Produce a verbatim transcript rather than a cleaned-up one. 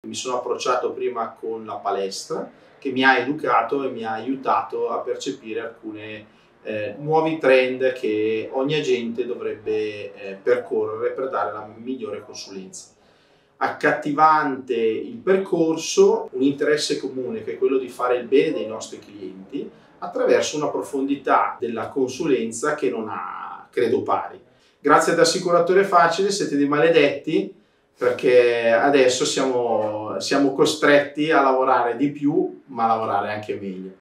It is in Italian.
Mi sono approcciato prima con la palestra, che mi ha educato e mi ha aiutato a percepire alcuni eh, nuovi trend che ogni agente dovrebbe eh, percorrere per dare la migliore consulenza. Accattivante il percorso, un interesse comune che è quello di fare il bene dei nostri clienti attraverso una profondità della consulenza che non ha, credo, pari. Grazie ad Assicuratore Facile siete dei maledetti, perché adesso siamo, siamo costretti a lavorare di più, ma a lavorare anche meglio.